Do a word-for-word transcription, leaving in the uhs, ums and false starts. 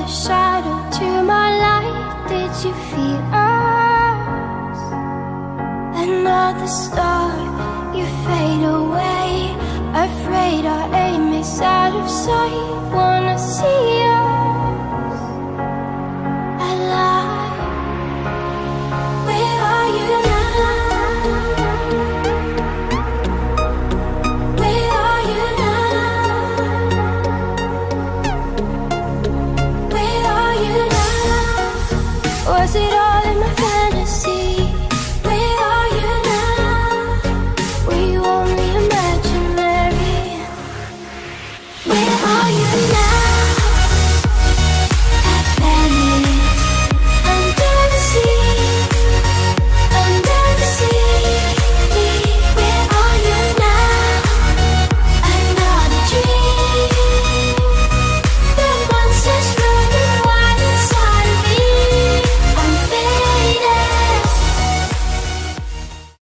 a shadow to my light. Did you feel us? Another star, you fade away. Afraid our aim is out of sight. Wanna see us alive. Where are you now? Where are you now? Where are you now? Was it all in my fantasy?